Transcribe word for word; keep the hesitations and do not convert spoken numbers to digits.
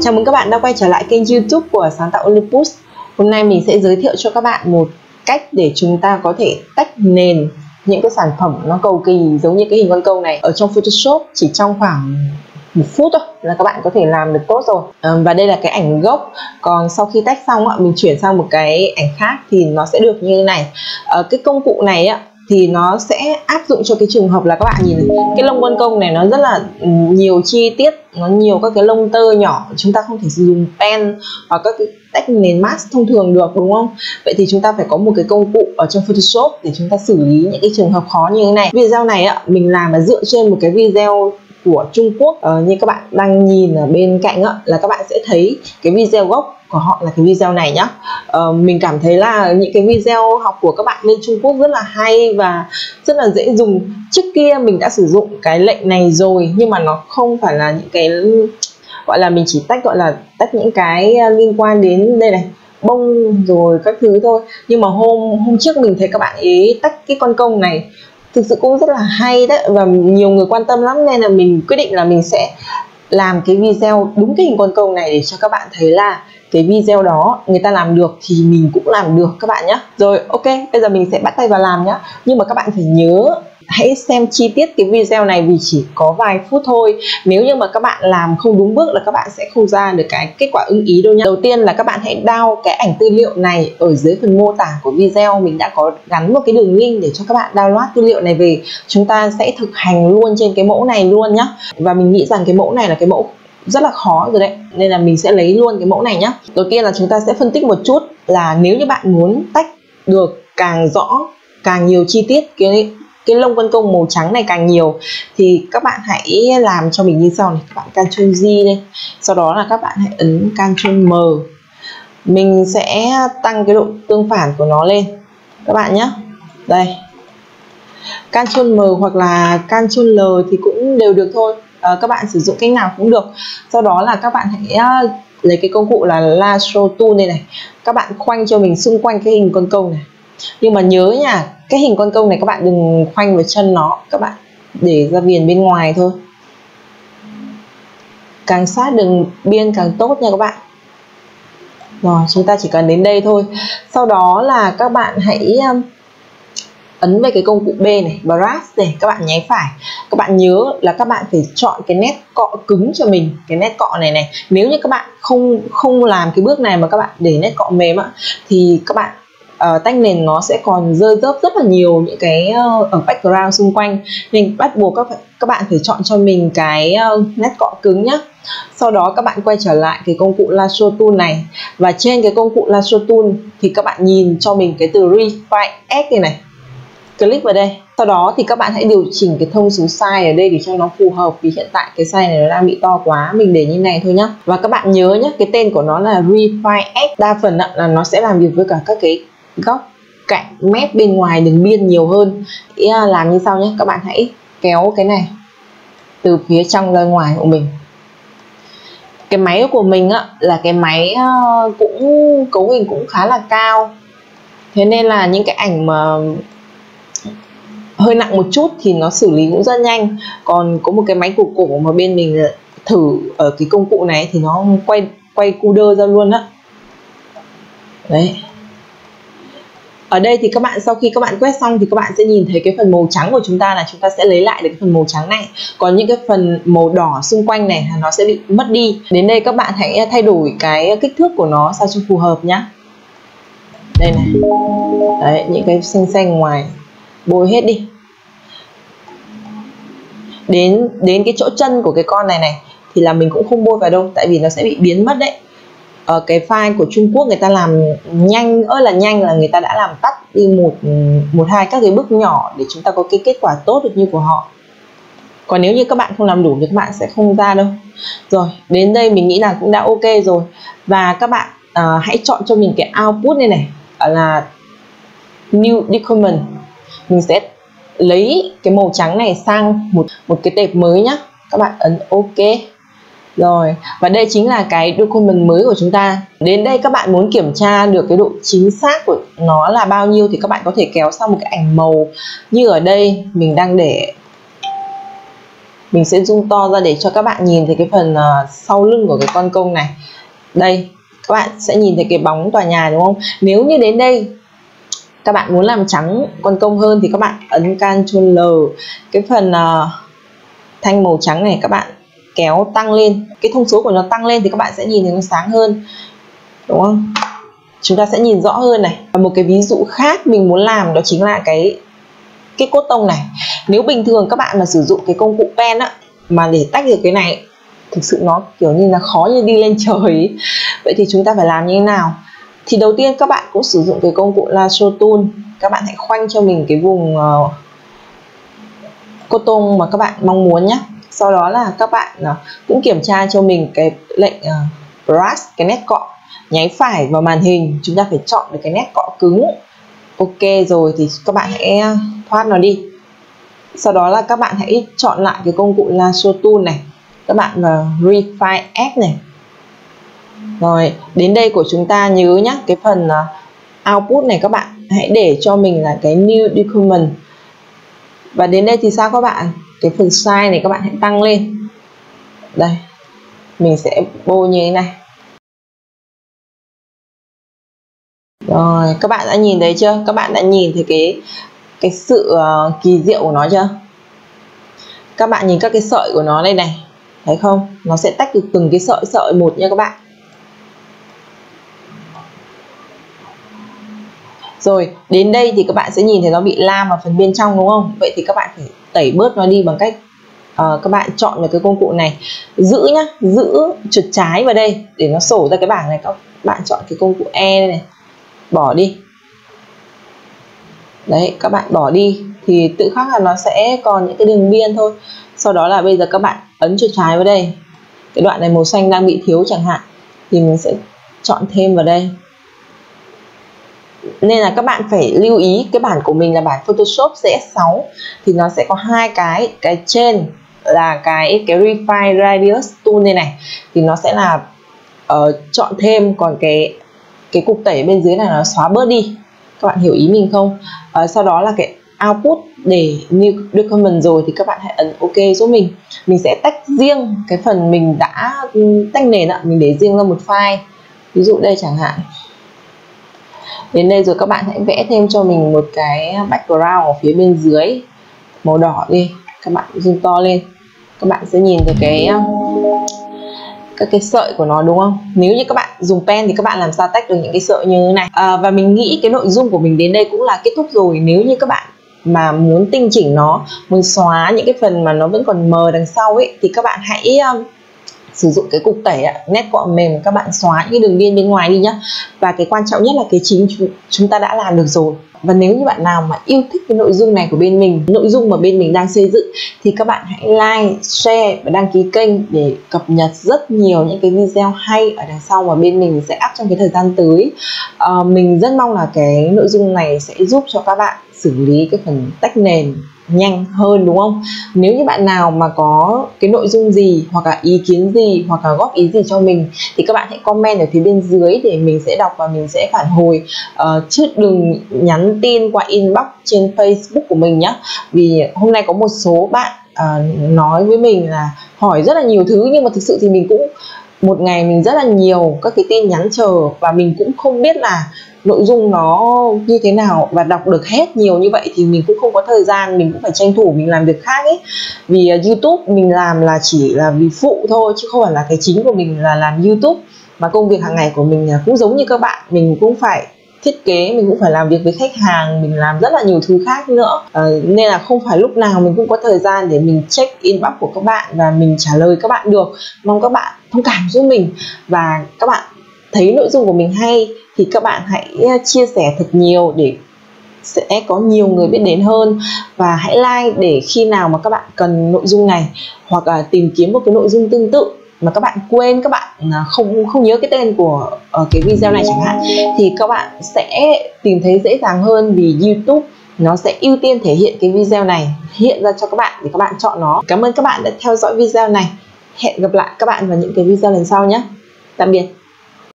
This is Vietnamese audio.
Chào mừng các bạn đã quay trở lại kênh YouTube của Sáng tạo Olympus. Hôm nay mình sẽ giới thiệu cho các bạn một cách để chúng ta có thể tách nền những cái sản phẩm nó cầu kỳ giống như cái hình con câu này ở trong Photoshop chỉ trong khoảng một phút thôi là các bạn có thể làm được tốt rồi. À, và đây là cái ảnh gốc. Còn sau khi tách xong mình chuyển sang một cái ảnh khác thì nó sẽ được như thế này. À, cái công cụ này thì nó sẽ áp dụng cho cái trường hợp là các bạn nhìn này, cái lông con công này nó rất là nhiều chi tiết, nó nhiều các cái lông tơ nhỏ, chúng ta không thể sử dụng pen hoặc các cái tách nền mask thông thường được, đúng không? Vậy thì chúng ta phải có một cái công cụ ở trong Photoshop để chúng ta xử lý những cái trường hợp khó như thế này. Video này ạ, mình làm là dựa trên một cái video của Trung Quốc. Ờ, như các bạn đang nhìn ở bên cạnh á, là các bạn sẽ thấy cái video gốc của họ là cái video này nhá. Ờ, mình cảm thấy là những cái video học của các bạn bên Trung Quốc rất là hay và rất là dễ dùng. Trước kia mình đã sử dụng cái lệnh này rồi, nhưng mà nó không phải là những cái gọi là mình chỉ tách gọi là tách những cái liên quan đến đây này, bông rồi các thứ thôi. Nhưng mà hôm hôm trước mình thấy các bạn ấy tách cái con công này thực sự cũng rất là hay đấy, và nhiều người quan tâm lắm, nên là mình quyết định là mình sẽ làm cái video đúng cái hình con công này để cho các bạn thấy là cái video đó người ta làm được thì mình cũng làm được các bạn nhé. Rồi ok, bây giờ mình sẽ bắt tay vào làm nhé. Nhưng mà các bạn phải nhớ hãy xem chi tiết cái video này vì chỉ có vài phút thôi. Nếu như mà các bạn làm không đúng bước là các bạn sẽ không ra được cái kết quả ưng ý đâu nhé. Đầu tiên là các bạn hãy download cái ảnh tư liệu này. Ở dưới phần mô tả của video mình đã có gắn một cái đường link để cho các bạn download tư liệu này về. Chúng ta sẽ thực hành luôn trên cái mẫu này luôn nhé. Và mình nghĩ rằng cái mẫu này là cái mẫu rất là khó rồi đấy, nên là mình sẽ lấy luôn cái mẫu này nhé. Đầu tiên là chúng ta sẽ phân tích một chút là nếu như bạn muốn tách được càng rõ, càng nhiều chi tiết, cái cái lông con công màu trắng này càng nhiều, thì các bạn hãy làm cho mình như sau này. Các bạn Ctrl G đây, sau đó là các bạn hãy ấn Ctrl M. Mình sẽ tăng cái độ tương phản của nó lên các bạn nhé. Đây, Ctrl M hoặc là Ctrl L thì cũng đều được thôi. À, các bạn sử dụng cách nào cũng được. Sau đó là các bạn hãy uh, lấy cái công cụ là Lasso Tool đây này, các bạn khoanh cho mình xung quanh cái hình con công này. Nhưng mà nhớ nha, cái hình con công này các bạn đừng khoanh vào chân nó, các bạn để ra viền bên ngoài thôi. Càng sát đường biên càng tốt nha các bạn. Rồi, chúng ta chỉ cần đến đây thôi. Sau đó là các bạn hãy um, ấn về cái công cụ B này, Brush này, các bạn nháy phải. Các bạn nhớ là các bạn phải chọn cái nét cọ cứng cho mình, cái nét cọ này này. Nếu như các bạn không không làm cái bước này mà các bạn để nét cọ mềm á, thì các bạn uh, tách nền nó sẽ còn rơi rớp rất là nhiều những cái uh, ở background xung quanh. Nên bắt buộc các các bạn phải chọn cho mình cái uh, nét cọ cứng nhá. Sau đó các bạn quay trở lại cái công cụ Lasso Tool này, và trên cái công cụ Lasso Tool thì các bạn nhìn cho mình cái từ Refine X này này. Click vào đây. Sau đó thì các bạn hãy điều chỉnh cái thông số size ở đây để cho nó phù hợp, vì hiện tại cái size này nó đang bị to quá, mình để như này thôi nhá. Và các bạn nhớ nhé, cái tên của nó là Refine X. Đa phần là nó sẽ làm việc với cả các cái góc cạnh mép bên ngoài đường biên nhiều hơn. Ý là làm như sau nhé, các bạn hãy kéo cái này từ phía trong ra ngoài của mình. Cái máy của mình á, là cái máy cũng cấu hình cũng khá là cao, thế nên là những cái ảnh mà hơi nặng một chút thì nó xử lý cũng rất nhanh. Còn có một cái máy cổ cổ mà bên mình thử ở cái công cụ này thì nó quay quay cu đơ ra luôn á. Đấy. Ở đây thì các bạn sau khi các bạn quét xong thì các bạn sẽ nhìn thấy cái phần màu trắng của chúng ta là chúng ta sẽ lấy lại được cái phần màu trắng này. Còn những cái phần màu đỏ xung quanh này nó sẽ bị mất đi. Đến đây các bạn hãy thay đổi cái kích thước của nó sao cho phù hợp nhá. Đây này. Đấy, những cái xanh xanh ngoài bôi hết đi. Đến đến cái chỗ chân của cái con này này thì là mình cũng không bôi vào đâu, tại vì nó sẽ bị biến mất đấy. Ở cái file của Trung Quốc người ta làm nhanh ơi là nhanh, là người ta đã làm tắt đi một một hai các cái bước nhỏ để chúng ta có cái kết quả tốt được như của họ. Còn nếu như các bạn không làm đủ thì các bạn sẽ không ra đâu. Rồi, đến đây mình nghĩ là cũng đã ok rồi. Và các bạn uh, hãy chọn cho mình cái output này này, là new document. Mình sẽ lấy cái màu trắng này sang một một cái tệp mới nhá. Các bạn ấn ok. Rồi, và đây chính là cái document mới của chúng ta. Đến đây các bạn muốn kiểm tra được cái độ chính xác của nó là bao nhiêu thì các bạn có thể kéo sang một cái ảnh màu. Như ở đây mình đang để Mình sẽ zoom to ra để cho các bạn nhìn thấy cái phần uh, sau lưng của cái con công này. Đây, các bạn sẽ nhìn thấy cái bóng tòa nhà đúng không? Nếu như đến đây các bạn muốn làm trắng con công hơn thì các bạn ấn Ctrl L, cái phần uh, thanh màu trắng này các bạn kéo tăng lên, cái thông số của nó tăng lên thì các bạn sẽ nhìn thấy nó sáng hơn, đúng không? Chúng ta sẽ nhìn rõ hơn này. Và một cái ví dụ khác mình muốn làm đó chính là cái cái cốt tông này. Nếu bình thường các bạn mà sử dụng cái công cụ pen á, mà để tách được cái này thực sự nó kiểu như là khó như đi lên trời ấy. Vậy thì chúng ta phải làm như thế nào? Thì đầu tiên các bạn cũng sử dụng cái công cụ Lasso Tool. Các bạn hãy khoanh cho mình cái vùng uh, cốt tông mà các bạn mong muốn nhé. Sau đó là các bạn uh, cũng kiểm tra cho mình cái lệnh uh, brush, cái nét cọ. Nháy phải vào màn hình, chúng ta phải chọn được cái nét cọ cứng. Ok rồi thì các bạn hãy thoát nó đi. Sau đó là các bạn hãy chọn lại cái công cụ Lasso Tool này. Các bạn vào Refine X này. Rồi, đến đây của chúng ta nhớ nhé, cái phần output này các bạn hãy để cho mình là cái New Document. Và đến đây thì sao các bạn? Cái phần size này các bạn hãy tăng lên. Đây, mình sẽ bôi như thế này. Rồi, các bạn đã nhìn thấy chưa? Các bạn đã nhìn thấy cái cái sự uh, kỳ diệu của nó chưa? Các bạn nhìn các cái sợi của nó đây này, thấy không? Nó sẽ tách được từng cái sợi sợi một nha các bạn. Rồi, đến đây thì các bạn sẽ nhìn thấy nó bị lam vào phần bên trong đúng không? Vậy thì các bạn phải tẩy bớt nó đi bằng cách uh, các bạn chọn vào cái công cụ này, giữ nhá, giữ chuột trái vào đây để nó sổ ra cái bảng này. Các bạn chọn cái công cụ E này, bỏ đi. Đấy, các bạn bỏ đi thì tự khắc là nó sẽ còn những cái đường biên thôi. Sau đó là bây giờ các bạn ấn chuột trái vào đây. Cái đoạn này màu xanh đang bị thiếu chẳng hạn thì mình sẽ chọn thêm vào đây. Nên là các bạn phải lưu ý cái bản của mình là bản Photoshop C S sáu thì nó sẽ có hai cái, cái trên là cái cái Refine Radius Tool này này thì nó sẽ là uh, chọn thêm, còn cái cái cục tẩy bên dưới này nó xóa bớt đi. Các bạn hiểu ý mình không? Uh, sau đó là cái output để New Document rồi thì các bạn hãy ấn OK giúp mình. Mình sẽ tách riêng cái phần mình đã tách nền ạ, mình để riêng ra một file. Ví dụ đây chẳng hạn. Đến đây rồi các bạn hãy vẽ thêm cho mình một cái background ở phía bên dưới màu đỏ đi. Các bạn zoom to lên. Các bạn sẽ nhìn thấy cái các cái sợi của nó đúng không? Nếu như các bạn dùng pen thì các bạn làm sao tách được những cái sợi như thế này. À, và mình nghĩ cái nội dung của mình đến đây cũng là kết thúc rồi. Nếu như các bạn mà muốn tinh chỉnh nó, muốn xóa những cái phần mà nó vẫn còn mờ đằng sau ấy thì các bạn hãy um, sử dụng cái cục tẩy ạ, nét cọ mềm, các bạn xóa những cái đường biên bên ngoài đi nhá. Và cái quan trọng nhất là cái chính chúng ta đã làm được rồi. Và nếu như bạn nào mà yêu thích cái nội dung này của bên mình, nội dung mà bên mình đang xây dựng thì các bạn hãy like, share và đăng ký kênh để cập nhật rất nhiều những cái video hay ở đằng sau mà bên mình sẽ up trong cái thời gian tới. À, mình rất mong là cái nội dung này sẽ giúp cho các bạn xử lý cái phần tách nền nhanh hơn đúng không? Nếu như bạn nào mà có cái nội dung gì hoặc là ý kiến gì hoặc là góp ý gì cho mình thì các bạn hãy comment ở phía bên dưới để mình sẽ đọc và mình sẽ phản hồi. Uh, chứ đừng nhắn tin qua inbox trên Facebook của mình nhé. Vì hôm nay có một số bạn uh, nói với mình là hỏi rất là nhiều thứ, nhưng mà thực sự thì mình cũng một ngày mình rất là nhiều các cái tin nhắn chờ và mình cũng không biết là nội dung nó như thế nào và đọc được hết nhiều như vậy thì mình cũng không có thời gian, mình cũng phải tranh thủ mình làm việc khác ấy. Vì uh, YouTube mình làm là chỉ là vì phụ thôi chứ không phải là cái chính của mình là làm YouTube, mà công việc hàng ngày của mình cũng giống như các bạn, mình cũng phải thiết kế, mình cũng phải làm việc với khách hàng, mình làm rất là nhiều thứ khác nữa. À, nên là không phải lúc nào mình cũng có thời gian để mình check inbox của các bạn và mình trả lời các bạn được. Mong các bạn thông cảm giúp mình, và các bạn thấy nội dung của mình hay thì các bạn hãy chia sẻ thật nhiều để sẽ có nhiều người biết đến hơn. Và hãy like để khi nào mà các bạn cần nội dung này hoặc là tìm kiếm một cái nội dung tương tự mà các bạn quên, các bạn không không nhớ cái tên của uh, cái video này chẳng hạn, thì các bạn sẽ tìm thấy dễ dàng hơn, vì YouTube nó sẽ ưu tiên thể hiện cái video này hiện ra cho các bạn để các bạn chọn nó. Cảm ơn các bạn đã theo dõi video này. Hẹn gặp lại các bạn vào những cái video lần sau nhé. Tạm biệt.